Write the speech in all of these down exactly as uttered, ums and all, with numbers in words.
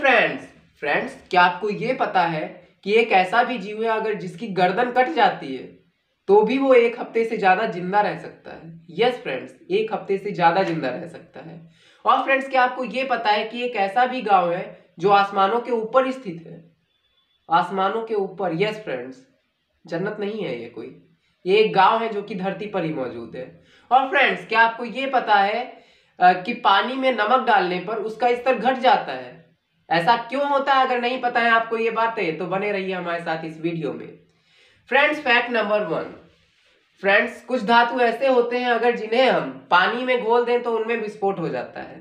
Friends friends क्या आपको ये पता है कि एक ऐसा भी जीव है अगर जिसकी गर्दन कट जाती है तो भी वो एक हफ्ते से ज्यादा जिंदा रह सकता है। यस फ्रेंड्स, एक हफ्ते से ज्यादा जिंदा रह सकता है। और फ्रेंड्स क्या आपको ये पता है कि एक ऐसा भी गांव है जो आसमानों के ऊपर स्थित है। आसमानों के ऊपर, यस फ्रेंड्स, जन्नत नहीं है ये कोई, ये एक गांव है जो कि धरती पर ही मौजूद है। और फ्रेंड्स क्या आपको ये पता है कि पानी में नमक डालने पर उसका स्तर घट जाता है? ऐसा क्यों होता है? अगर नहीं पता है आपको ये बातें तो बने रहिए हमारे साथ इस वीडियो में। Friends fact number one, friends कुछ धातु ऐसे होते हैं अगर जिन्हें हम पानी में घोल दें तो उनमें विस्फोट हो जाता है।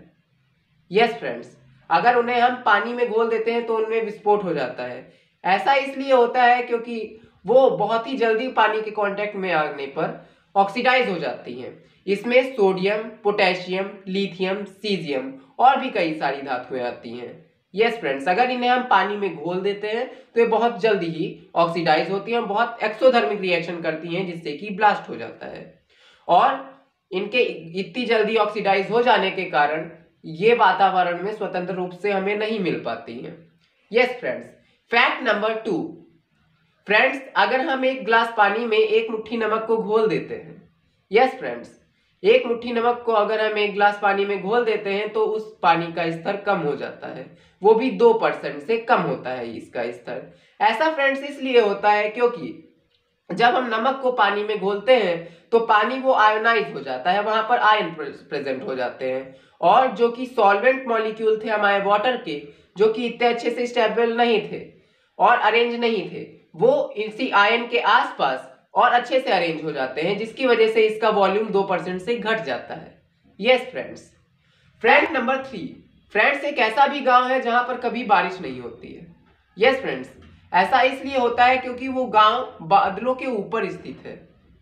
यस फ्रेंड्स, अगर उन्हें हम पानी में घोल देते हैं तो उनमें विस्फोट हो जाता है। ऐसा इसलिए होता है क्योंकि वो बहुत ही जल्दी पानी के कांटेक्ट में आने पर ऑक्सीडाइज हो जाती हैं। इसमें सोडियम, पोटेशियम, लिथियम, सीजियम और भी कई सारी धातुएं आती हैं। यस फ्रेंड्स, अगर इन्हें हम पानी में घोल देते हैं तो ये बहुत जल्दी ही ऑक्सीडाइज होती हैं और बहुत एक्सोथर्मिक रिएक्शन करती हैं जिससे कि ब्लास्ट हो जाता है। और इनके इतनी जल्दी ऑक्सीडाइज हो जाने के कारण ये वातावरण में स्वतंत्र रूप से हमें नहीं मिल पाती हैं। Yes friends, fact number two, friends अगर हम एक गिलास पानी में एक मुट्ठी नमक को घोल देते हैं, यस फ्रेंड्स, एक मुट्ठी नमक को अगर हम एक गिलास पानी में घोल देते हैं तो उस पानी का स्तर कम हो जाता है, वो भी दो परसेंट से कम होता है इसका स्तर। ऐसा फ्रेंड्स इसलिए होता है क्योंकि जब हम नमक को पानी में घोलते हैं तो पानी वो आयोनाइज हो जाता है, वहां पर आयन प्रेजेंट हो जाते हैं और जो कि सॉल्वेंट मॉलिक्यूल थे हमारे वाटर के, जो कि इतने अच्छे से स्टेबल नहीं थे और अरेंज नहीं थे, वो इसी आयन के आसपास और अच्छे से अरेंज हो जाते हैं जिसकी वजह से इसका वॉल्यूम दो परसेंट से घट जाता है। Yes friends, friend number three, friends एक ऐसा भी गांव है जहां पर कभी बारिश नहीं होती है। यस फ्रेंड्स, ऐसा इसलिए होता है क्योंकि वो गांव बादलों के ऊपर स्थित है।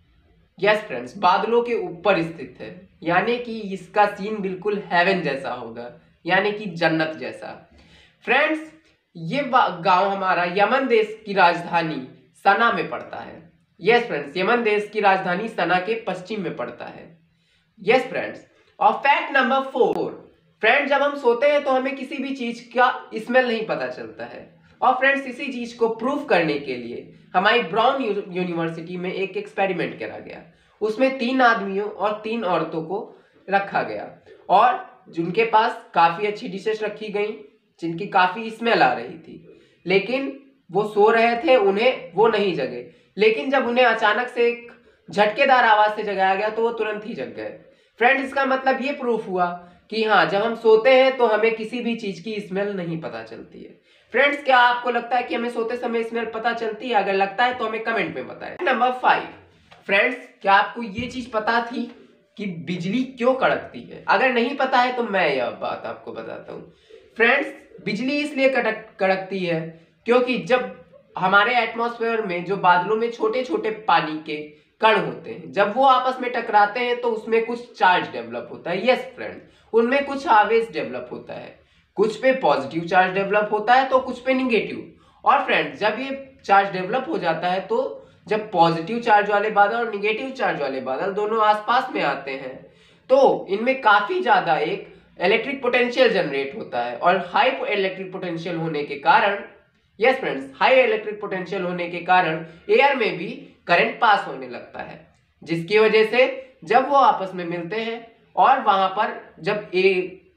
यस फ्रेंड्स, बादलों के ऊपर स्थित है, यानी कि इसका सीन बिल्कुल हेवन जैसा होगा, यानी कि जन्नत जैसा। फ्रेंड्स ये गांव हमारा यमन देश की राजधानी सना में पड़ता है। यस फ्रेंड्स, यमन देश की राजधानी सना के पश्चिम में पड़ता है। यस फ्रेंड्स, और फैक्ट नंबर फोर, फ्रेंड्स जब हम सोते हैं तो हमें किसी भी चीज का स्मेल नहीं पता चलता है। और फ्रेंड्स इसी चीज को प्रूव करने के लिए हमारी ब्राउन यूनिवर्सिटी में एक एक्सपेरिमेंट करा गया। उसमें तीन आदमियों और तीन औरतों को रखा गया और जिनके पास काफी अच्छी डिशेस रखी गई, जिनकी काफी स्मेल आ रही थी, लेकिन वो सो रहे थे, उन्हें वो नहीं जगे। लेकिन जब उन्हें अचानक से एक झटकेदार आवाज से जगाया गया तो वो तुरंत ही जग गए। फ्रेंड्स इसका मतलब ये प्रूफ हुआ कि हाँ, जब हम सोते हैं तो हमें किसी भी चीज की स्मेल नहीं पता चलती है। फ्रेंड्स क्या आपको लगता है कि हमें सोते समय स्मेल पता चलती है? अगर लगता है तो हमें कमेंट में बताएं। नंबर फाइव, फ्रेंड्स क्या आपको ये चीज पता थी कि बिजली क्यों कड़कती है? अगर नहीं पता है तो मैं यह बात आपको बताता हूँ। फ्रेंड्स बिजली इसलिए कड़क कड़कती है क्योंकि जब हमारे एटमॉस्फेयर में जो बादलों में छोटे छोटे पानी के कण होते हैं, जब वो आपस में टकराते हैं तो उसमें कुछ चार्ज डेवलप होता है। यस फ्रेंड, उनमें कुछ आवेश डेवलप होता है, कुछ पे पॉजिटिव चार्ज डेवलप होता है तो कुछ पे निगेटिव। और फ्रेंड्स जब ये चार्ज डेवलप हो जाता है तो जब पॉजिटिव चार्ज वाले बादल और निगेटिव चार्ज वाले बादल दोनों आसपास में आते हैं तो इनमें काफी ज्यादा एक इलेक्ट्रिक पोटेंशियल जनरेट होता है। और हाई इलेक्ट्रिक पोटेंशियल होने के कारण, yes friends, high electric potential होने के कारण एयर में भी करंट पास होने लगता है, जिसकी वजह से जब वो आपस में मिलते हैं और वहां पर जब ए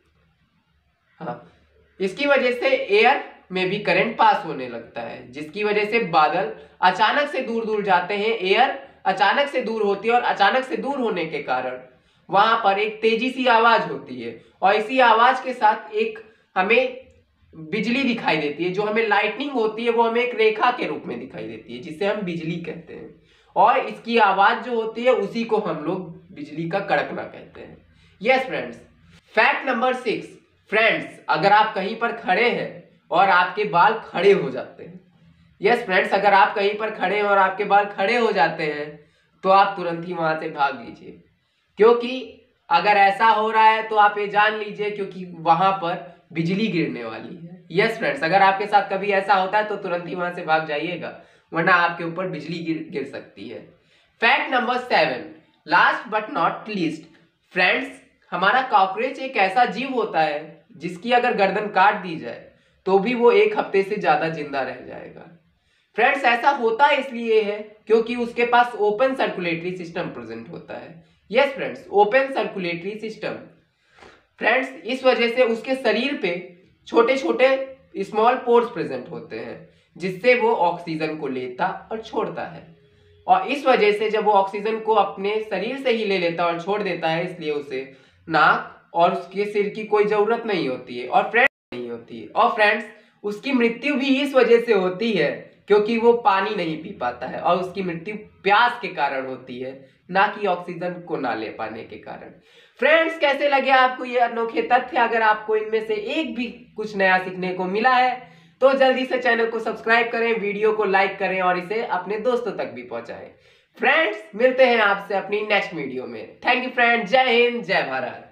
हाँ इसकी वजह से एयर में भी करंट पास होने लगता है, जिसकी वजह से बादल अचानक से दूर दूर जाते हैं, एयर अचानक से दूर होती है और अचानक से दूर होने के कारण वहां पर एक तेजी सी आवाज होती है और इसी आवाज के साथ एक हमें बिजली दिखाई देती है। जो हमें लाइटनिंग होती है वो हमें एक रेखा के रूप में दिखाई देती है जिसे हम बिजली कहते हैं और इसकी आवाज जो होती है उसी को हम लोग बिजली का कड़कना कहते हैं। Yes friends, fact number six, friends अगर आप कहीं पर खड़े हैं और आपके बाल खड़े हो जाते हैं, यस फ्रेंड्स, अगर आप कहीं पर खड़े हैं और आपके बाल खड़े हो जाते हैं तो आप तुरंत ही वहां से भाग लीजिए, क्योंकि अगर ऐसा हो रहा है तो आप ये जान लीजिए क्योंकि वहां पर बिजली गिरने वाली है। यस फ्रेंड्स, अगर आपके साथ कभी ऐसा होता है तो तुरंत ही वहां से भाग जाइएगा, वरना आपके ऊपर बिजली गिर गिर सकती है। Fact number seven, last but not least, friends हमारा कॉकरोच एक ऐसा जीव होता है जिसकी अगर गर्दन काट दी जाए तो भी वो एक हफ्ते से ज्यादा जिंदा रह जाएगा। फ्रेंड्स ऐसा होता इसलिए है क्योंकि उसके पास ओपन सर्कुलेटरी सिस्टम प्रेजेंट होता है। Yes friends, open circulatory system. Friends इस वजह से उसके शरीर पे छोटे छोटे स्मॉल पोर्स प्रेजेंट होते हैं जिससे वो ऑक्सीजन को लेता और छोड़ता है। और इस वजह से जब वो ऑक्सीजन को अपने शरीर से ही ले लेता और छोड़ देता है, इसलिए उसे नाक और उसके सिर की कोई जरूरत नहीं होती है और फ्रेंड्स नहीं होती है। और फ्रेंड्स उसकी मृत्यु भी इस वजह से होती है क्योंकि वो पानी नहीं पी पाता है और उसकी मृत्यु प्यास के कारण होती है, ना कि ऑक्सीजन को ना ले पाने के कारण। फ्रेंड्स कैसे लगे आपको ये अनोखे तथ्य? अगर आपको इनमें से एक भी कुछ नया सीखने को मिला है तो जल्दी से चैनल को सब्सक्राइब करें, वीडियो को लाइक करें और इसे अपने दोस्तों तक भी पहुंचाएं। फ्रेंड्स मिलते हैं आपसे अपनी नेक्स्ट वीडियो में। थैंक यू फ्रेंड्स, जय हिंद, जय भारत।